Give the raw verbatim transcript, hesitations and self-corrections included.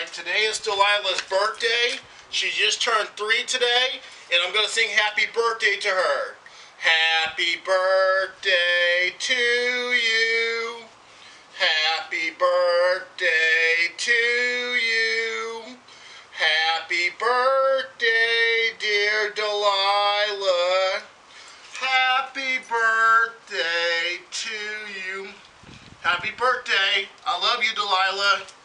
Alright, today is Delilah's birthday. She just turned three today, and I'm going to sing happy birthday to her. Happy birthday to you. Happy birthday to you. Happy birthday, dear Delilah. Happy birthday to you. Happy birthday. I love you, Delilah.